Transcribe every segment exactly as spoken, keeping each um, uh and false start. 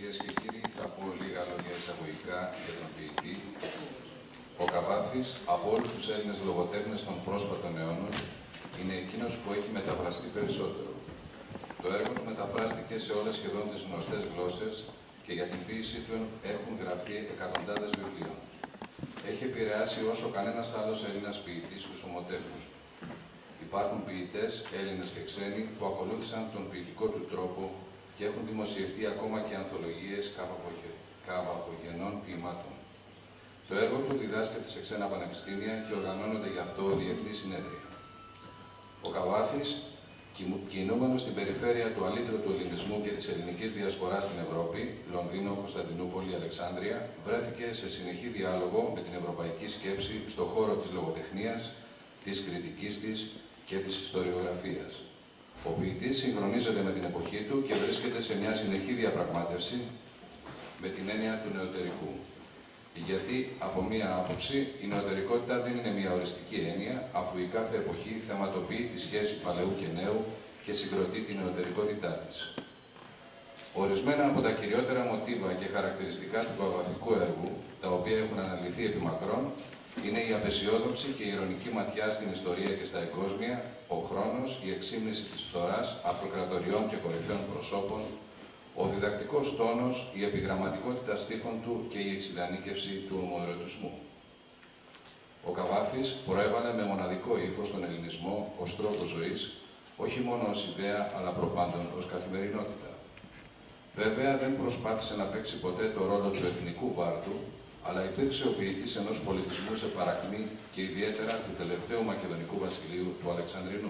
Κυρίες και κύριοι, θα πω λίγα λόγια εισαγωγικά για τον ποιητή. Ο Καβάφης, από όλους τους Έλληνες λογοτέχνες των πρόσφατων αιώνων, είναι εκείνος που έχει μεταφραστεί περισσότερο. Το έργο του μεταφράστηκε σε όλες σχεδόν τις γνωστές γλώσσες και για την ποίησή του έχουν γραφεί εκατοντάδες βιβλίων. Έχει επηρεάσει όσο κανένας άλλος Έλληνας ποιητής τους ομοτέχνους. Υπάρχουν ποιητές, Έλληνες και ξένοι, που ακολούθησαν τον ποιητικό του τρόπο και έχουν δημοσιευτεί ακόμα και ανθολογίες καβαφογενών ποιημάτων. Το έργο του διδάσκεται σε ξένα πανεπιστήμια και οργανώνονται γι' αυτό διεθνείς συνέδρια. Ο Καβάφης, κινούμενος στην περιφέρεια του αλήτρωτου ελληνισμού και της ελληνικής διασποράς στην Ευρώπη, Λονδίνο, Κωνσταντινούπολη, Αλεξάνδρεια, βρέθηκε σε συνεχή διάλογο με την ευρωπαϊκή σκέψη στον χώρο της λογοτεχνίας, της κριτικής της και της ιστοριογραφίας. Ο ποιητής συγχρονίζεται με την εποχή του και βρίσκεται σε μια συνεχή διαπραγμάτευση με την έννοια του νεωτερικού. Γιατί, από μία άποψη, η νεωτερικότητα δεν είναι μια οριστική έννοια, αφού η κάθε εποχή θεματοποιεί τη σχέση παλαιού και νέου και συγκροτεί την νεωτερικότητά της. Ορισμένα από τα κυριότερα μοτίβα και χαρακτηριστικά του καβαφικού έργου, τα οποία έχουν αναλυθεί επί μακρόν, είναι η απεσιόδοξη και η ειρωνική ματιά στην ιστορία και στα εγκόσμια, ο χρόνος, η εξήμνηση της φθοράς, αυτοκρατοριών και κορυφαίων προσώπων, ο διδακτικός τόνος, η επιγραμματικότητα στίχων του και η εξειδανίκευση του ομοερωτισμού. Ο Καβάφης προέβαλε με μοναδικό ύφος τον ελληνισμό ως τρόπο ζωής, όχι μόνο ως ιδέα, αλλά προπάντων ως καθημερινότητα. Βέβαια, δεν προσπάθησε να παίξει ποτέ το ρόλο του εθνικού βάρτου, αλλά υπήρξε ο ποιητής ενός πολιτισμού σε παρακμή και ιδιαίτερα του τελευταίου μακεδονικού βασιλείου, του Αλεξανδρινού.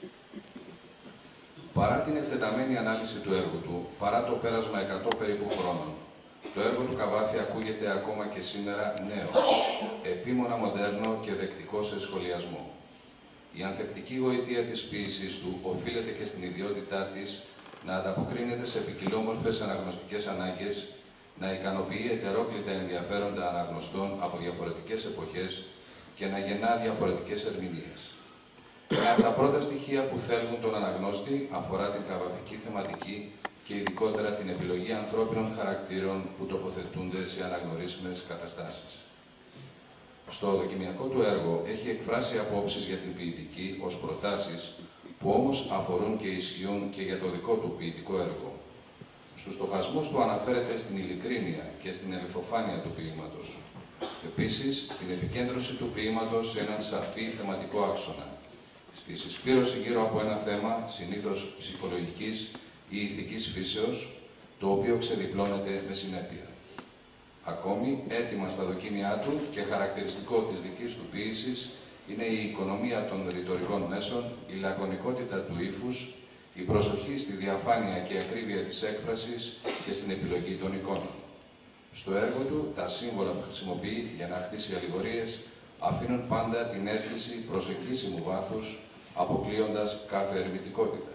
Παρά την εκτεταμένη ανάλυση του έργου του, παρά το πέρασμα εκατό περίπου χρόνων, το έργο του Καβάφη ακούγεται ακόμα και σήμερα νέο, επίμονα μοντέρνο και δεκτικό σε σχολιασμό. Η ανθεκτική γοητεία της ποίησης του οφείλεται και στην ιδιότητά της να ανταποκρίνεται σε ποικιλόμορφες αναγνωστικές ανάγκες, να ικανοποιεί ετερόκλητα ενδιαφέροντα αναγνωστών από διαφορετικές εποχές και να γεννά διαφορετικές ερμηνείες. Ένα από τα πρώτα στοιχεία που θέλουν τον αναγνώστη αφορά την καβαφική θεματική και ειδικότερα την επιλογή ανθρώπινων χαρακτήρων που τοποθετούνται σε αναγνωρίσιμες καταστάσεις. Στο δοκιμιακό του έργο έχει εκφράσει απόψεις για την ποιητική ως προτάσεις που όμως αφορούν και ισχύουν και για το δικό του ποιητικό έργο. Στους στοχασμούς του αναφέρεται στην ειλικρίνεια και στην ελευθοφάνεια του ποίηματος. Επίσης, στην επικέντρωση του ποίηματος σε έναν σαφή θεματικό άξονα. Στη συσπήρωση γύρω από ένα θέμα, συνήθως ψυχολογικής ή ηθικής φύσεως, το οποίο ξεδιπλώνεται με συνέπεια. Ακόμη, έτοιμα στα δοκίμια του και χαρακτηριστικό της δικής του ποίησης είναι η οικονομία των ρητορικών μέσων, η λακωνικότητα του ύφους, η προσοχή στη διαφάνεια και ακρίβεια της έκφρασης και στην επιλογή των εικόνων. Στο έργο του, τα σύμβολα που χρησιμοποιεί για να χτίσει αλληγορίες αφήνουν πάντα την αίσθηση προσεκίσιμου βάθους, αποκλείοντας κάθε ερμητικότητα.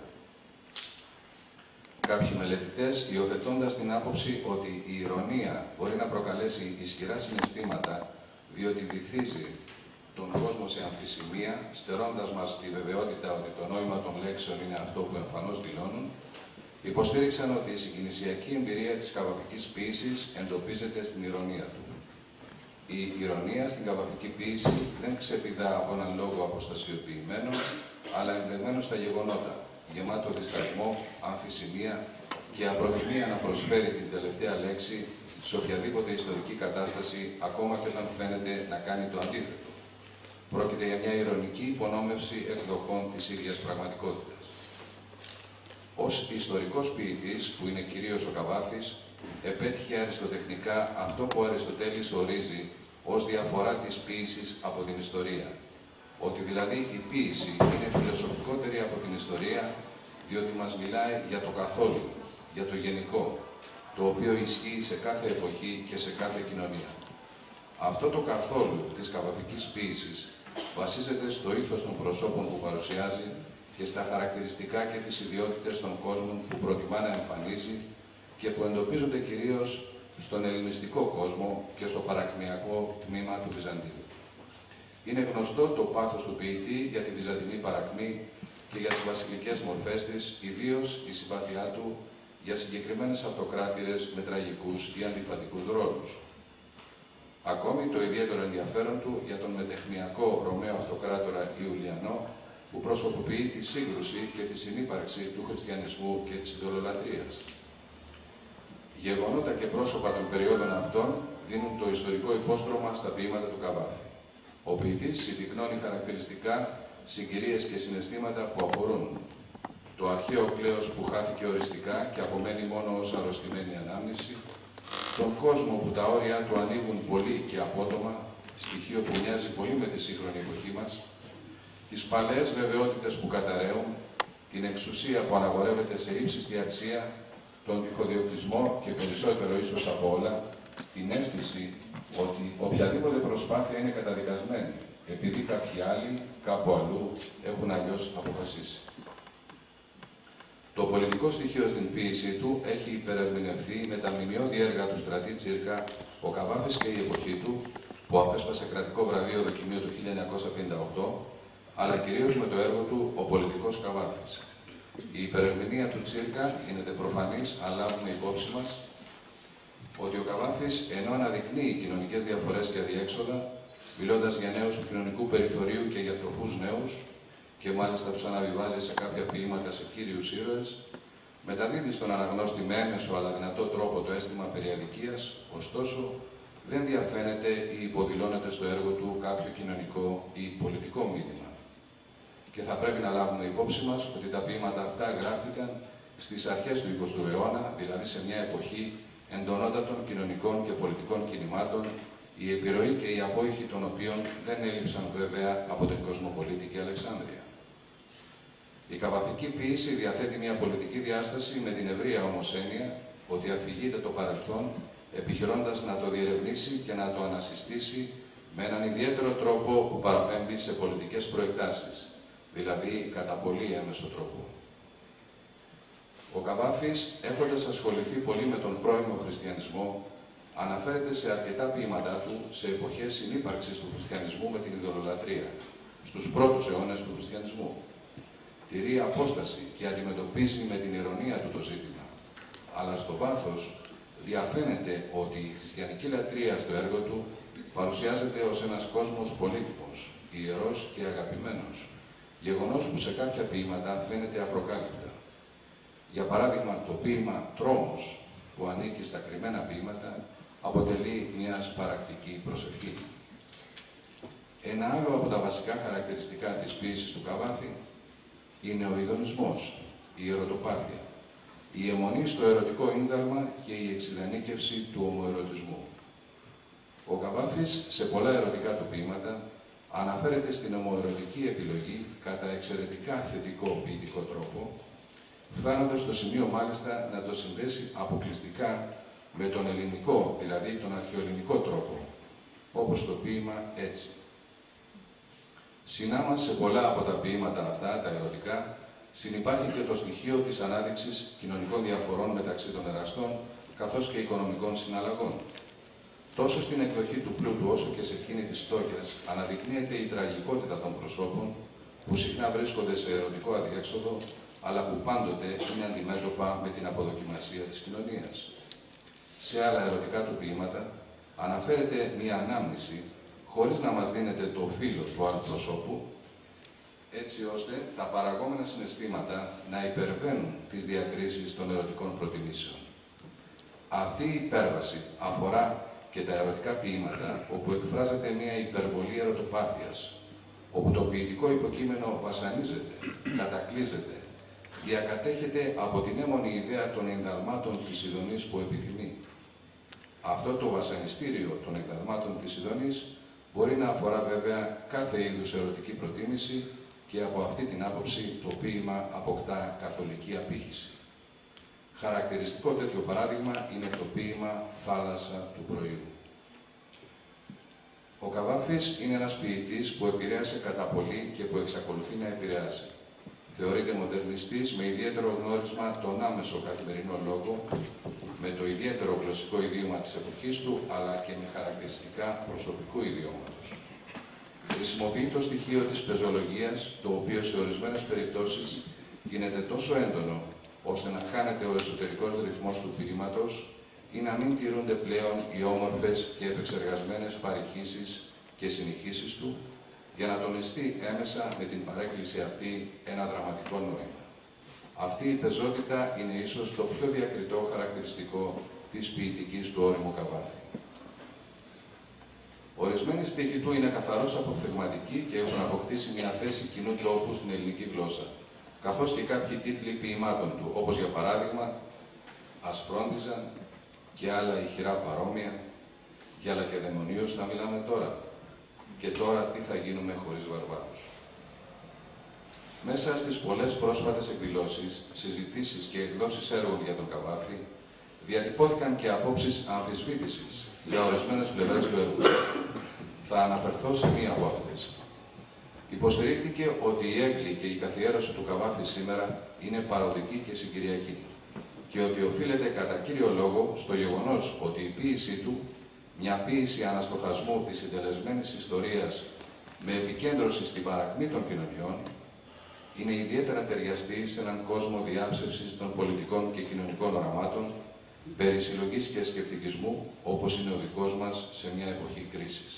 Κάποιοι μελετητές, υιοθετώντας την άποψη ότι η ηρωνία μπορεί να προκαλέσει ισχυρά συναισθήματα, διότι βυθίζει τον κόσμο σε αμφισημία, στερώντας μας τη βεβαιότητα ότι το νόημα των λέξεων είναι αυτό που εμφανώς δηλώνουν, υποστήριξαν ότι η συγκινησιακή εμπειρία της καβαφικής ποίησης εντοπίζεται στην ηρωνία του. Η ηρωνία στην καβαφική ποίηση δεν ξεπηδά από έναν λόγο αποστασιοποιημένο, αλλά ενδεγμένο στα γεγονότα, γεμάτο δισταγμό, αμφισημία και απροθυμία να προσφέρει την τελευταία λέξη σε οποιαδήποτε ιστορική κατάσταση, ακόμα και όταν φαίνεται να κάνει το αντίθετο. Πρόκειται για μια ηρωνική υπονόμευση εκδοχών της ίδιας πραγματικότητας. Ως ιστορικός ποιητής, που είναι κυρίως ο Καβάφης, επέτυχε αριστοτεχνικά αυτό που ο Αριστοτέλης ορίζει ως διαφορά της ποίησης από την ιστορία. Ότι δηλαδή η ποίηση είναι φιλοσοφικότερη από την ιστορία, διότι μας μιλάει για το καθόλου, για το γενικό, το οποίο ισχύει σε κάθε εποχή και σε κάθε κοινωνία. Αυτό το καθόλου της καβαφικής ποίησης βασίζεται στο ήθος των προσώπων που παρουσιάζει και στα χαρακτηριστικά και τις ιδιότητες των κόσμων που προτιμά να εμφανίζει και που εντοπίζονται κυρίως στον ελληνιστικό κόσμο και στο παρακμιακό τμήμα του Βυζαντίου. Είναι γνωστό το πάθος του ποιητή για τη βυζαντινή παρακμή και για τις βασιλικές μορφές της, ιδίως η συμπάθειά του για συγκεκριμένες αυτοκράτηρες με τραγικούς ή αντιφατικούς ρόλους. Ακόμη το ιδιαίτερο ενδιαφέρον του για τον μετεχνιακό Ρωμαίο αυτοκράτορα Ιουλιανό, που προσωποποιεί τη σύγκρουση και τη συνύπαρξη του χριστιανισμού και της ειδωλολατρίας. Γεγονότα και πρόσωπα των περιόδων αυτών δίνουν το ιστορικό υπόστρωμα στα ποίηματα του Καβάφη. Ο ποιητής συμπυκνώνει χαρακτηριστικά συγκυρίες και συναισθήματα που αφορούν το αρχαίο κλέος που χάθηκε οριστικά και απομένει μόνο ως αρρωστημένη ανάμνηση, τον κόσμο που τα όρια του ανοίγουν πολύ και απότομα, στοιχείο που μοιάζει πολύ με τη σύγχρονη εποχή μας, τις παλαιές βεβαιότητες που καταραίουν, την εξουσία που αναγορεύεται σε ύψιστη αξία, τον τυχοδιοκτισμό και περισσότερο ίσως από όλα, την αίσθηση ότι οποιαδήποτε προσπάθεια είναι καταδικασμένη, επειδή κάποιοι άλλοι, κάπου αλλού, έχουν αλλιώς αποφασίσει. Το πολιτικό στοιχείο στην ποίησή του έχει υπερερμηνευθεί με τα μνημειώδη έργα του Στρατή Τσίρκα, ο Καβάφης και η εποχή του, που απέσπασε κρατικό βραβείο δοκιμίου του χίλια εννιακόσια πενήντα οκτώ, αλλά κυρίως με το έργο του «Ο πολιτικός Καβάφης». Η υπερερμηνεία του Τσίρκα γίνεται προφανής, αν λάβουμε υπόψη μας ότι ο Καβάφης, ενώ αναδεικνύει κοινωνικές διαφορές και αδιέξοδα, μιλώντας για νέους του κοινωνικού περιθωρίου και για φτωχούς νέους, και μάλιστα τους αναβιβάζει σε κάποια ποίηματα σε κύριους ήρωες, μεταδίδει στον αναγνώστη με έμεσο αλλά δυνατό τρόπο το αίσθημα περιαδικίας, ωστόσο δεν διαφαίνεται ή υποδηλώνεται στο έργο του κάποιο κοινωνικό ή πολιτικό μήνυμα. Και θα πρέπει να λάβουμε υπόψη μας ότι τα ποίηματα αυτά γράφτηκαν στις αρχές του εικοστού αιώνα, δηλαδή σε μια εποχή εντονότατων κοινωνικών και πολιτικών κινημάτων, η επιρροή και η απόϊχη των οποίων δεν έλειψαν βέβαια από την κοσμοπολίτικη Αλεξάνδρεια. Η καβαφική ποίηση διαθέτει μια πολιτική διάσταση με την ευρεία όμως έννοια ότι αφηγείται το παρελθόν, επιχειρώντας να το διερευνήσει και να το ανασυστήσει με έναν ιδιαίτερο τρόπο που παραπέμπει σε πολιτικές προεκτάσεις, δηλαδή κατά πολύ έμεσο τρόπο. Ο Καβάφης, έχοντας ασχοληθεί πολύ με τον πρώιμο χριστιανισμό, αναφέρεται σε αρκετά ποίηματά του σε εποχές συνύπαρξης του χριστιανισμού με την ειδωλολατρία, στους πρώτους αιώνες του χριστιανισμού. Τηρεί απόσταση και αντιμετωπίζει με την ηρωνία του το ζήτημα, αλλά στο βάθος διαφαίνεται ότι η χριστιανική λατρεία στο έργο του παρουσιάζεται ως ένας κόσμος πολύτιμος, ιερός και αγαπημένος, γεγονός που σε κάποια ποίηματα φαίνεται απροκάλυπτα. Για παράδειγμα, το ποίημα «Τρόμος», που ανήκει στα κρυμμένα ποίηματα, αποτελεί μια σπαρακτική προσευχή. Ένα άλλο από τα βασικά χαρακτηριστικά της ποίησης του Καβάφη είναι ο ειδονισμός, η ερωτοπάθεια, η αιμονή στο ερωτικό ίνδαλμα και η εξειδανίκευση του ομοερωτισμού. Ο Καβάφης, σε πολλά ερωτικά του ποίηματα, αναφέρεται στην ομοερωτική επιλογή κατά εξαιρετικά θετικό ποιητικό τρόπο, φτάνοντας στο σημείο μάλιστα να το συνδέσει αποκλειστικά με τον ελληνικό, δηλαδή τον αρχαιοελληνικό τρόπο, όπως το ποίημα «Έτσι». Συνάμα σε πολλά από τα ποίηματα αυτά, τα ερωτικά, συνυπάρχει και το στοιχείο της ανάδειξης κοινωνικών διαφορών μεταξύ των εραστών, καθώς και οικονομικών συναλλαγών. Τόσο στην εκδοχή του πλούτου, όσο και σε εκείνη της φτώχειας, αναδεικνύεται η τραγικότητα των προσώπων, που συχνά βρίσκονται σε ερωτικό αδιέξοδο, αλλά που πάντοτε είναι αντιμέτωπα με την αποδοκιμασία της κοινωνίας. Σε άλλα ερωτικά του ποίηματα αναφέρεται μια ανάμνηση, χωρίς να μας δίνεται το φύλο του άλλου προσώπου, έτσι ώστε τα παραγόμενα συναισθήματα να υπερβαίνουν τις διακρίσεις των ερωτικών προτιμήσεων. Αυτή η υπέρβαση αφορά και τα ερωτικά ποίηματα, όπου εκφράζεται μια υπερβολή ερωτοπάθειας, όπου το ποιητικό υποκείμενο βασανίζεται, κατακλείζεται, διακατέχεται από την έμμονη ιδέα των ενδαλμάτων της ειδονής που επιθυμεί. Αυτό το βασανιστήριο των ενδαλμάτων της ειδονής μπορεί να αφορά βέβαια κάθε είδους ερωτική προτίμηση και από αυτή την άποψη το ποίημα αποκτά καθολική απήχηση. Χαρακτηριστικό τέτοιο παράδειγμα είναι το ποίημα «Θάλασσα του πρωίου». Ο Καβάφης είναι ένας ποιητής που επηρέασε κατά πολύ και που εξακολουθεί να επηρεάσει. Θεωρείται μοντερνιστής με ιδιαίτερο γνώρισμα τον άμεσο καθημερινό λόγο, με το ιδιαίτερο γλωσσικό ιδίωμα της εποχής του, αλλά και με χαρακτηριστικά προσωπικού ιδιώματος. Χρησιμοποιεί το στοιχείο της πεζολογίας, το οποίο σε ορισμένες περιπτώσεις γίνεται τόσο έντονο, ώστε να χάνεται ο εσωτερικός ρυθμός του ποίηματος ή να μην τηρούνται πλέον οι όμορφες και επεξεργασμένες παρηχήσεις και συνηχήσεις του, για να τονιστεί έμεσα με την παρέκκληση αυτή ένα δραματικό νόημα. Αυτή η πεζότητα είναι ίσως το πιο διακριτό χαρακτηριστικό της ποιητικής του όριμου Καβάφη. Ορισμένοι στίχοι του είναι καθαρώς αποφθεγματικοί και έχουν αποκτήσει μια θέση κοινού τόπου στην ελληνική γλώσσα, καθώς και κάποιοι τίτλοι ποιημάτων του, όπως για παράδειγμα «Ας φρόντιζαν» και άλλα ηχηρά παρόμοια, «Για Λακεδαιμονίους θα μιλάμε τώρα» και «Τώρα τι θα γίνουμε χωρίς βαρβάρους». Μέσα στις πολλές πρόσφατες εκδηλώσεις, συζητήσεις και εκδόσεις έργων για τον Καβάφη, διατυπώθηκαν και απόψεις αμφισβήτησης για ορισμένες πλευρές του έργου. Θα αναφερθώ σε μία από αυτές. Υποστηρίχθηκε ότι η έγκλη και η καθιέρωση του Καβάφη σήμερα είναι παροδική και συγκυριακή και ότι οφείλεται κατά κύριο λόγο στο γεγονός ότι η ποίησή του, μια ποίηση αναστοχασμού της συντελεσμένης ιστορίας με επικέντρωση στην παρακμή των κοινωνιών, είναι ιδιαίτερα ταιριαστή σε έναν κόσμο διάψευσης των πολιτικών και κοινωνικών οραμάτων, περί συλλογής και σκεπτικισμού, όπως είναι ο δικός μας σε μια εποχή κρίσης.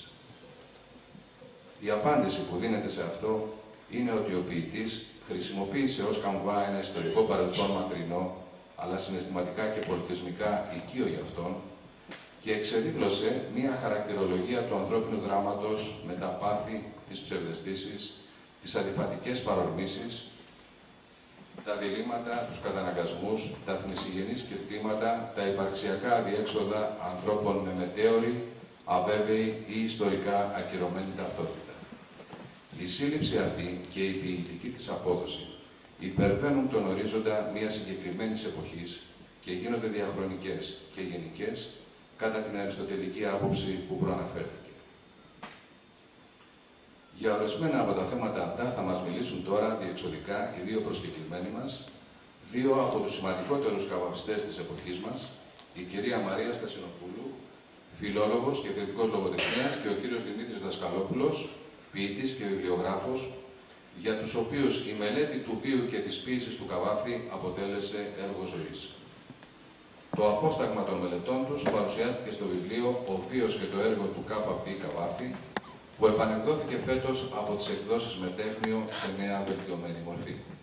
Η απάντηση που δίνεται σε αυτό είναι ότι ο ποιητής χρησιμοποίησε ως καμβά ένα ιστορικό παρελθόν μακρινό, αλλά συναισθηματικά και πολιτισμικά οικείο για αυτόν, και εξεδίπλωσε μια χαρακτηρολογία του ανθρώπινου δράματος με τα πάθη, τις ψευδαισθήσεις, τις αντιφατικές παρορμήσεις, τα διλήμματα, τους καταναγκασμούς, τα θνησιγενή σκεπτήματα, τα υπαρξιακά αδιέξοδα ανθρώπων με μετέωρη, αβέβαιη ή ιστορικά ακυρωμένη ταυτότητα. Η σύλληψη αυτή και η ποιητική της απόδοση υπερβαίνουν τον ορίζοντα μιας συγκεκριμένης εποχής και γίνονται διαχρονικές και γενικές κατά την αριστοτελική άποψη που προαναφέρθηκε. Για ορισμένα από τα θέματα αυτά θα μας μιλήσουν τώρα διεξοδικά οι δύο προσκεκλημένοι μας, δύο από τους σημαντικότερους καβαφιστές της εποχής μας, η κυρία Μαρία Στασινοπούλου, φιλόλογος και κριτικός λογοτεχνίας, και ο κύριος Δημήτρης Δασκαλόπουλος, ποιητής και βιβλιογράφος, για τους οποίους η μελέτη του βίου και της ποίησης του Καβάφη αποτέλεσε έργο ζωής. Το απόσταγμα των μελετών τους παρουσιάστηκε στο βιβλίο «Ο βίος και το έργο του Κ Π Καβάφη», που επανεκδόθηκε φέτος από τις εκδόσεις Μετέχνιο σε νέα βελτιωμένη μορφή.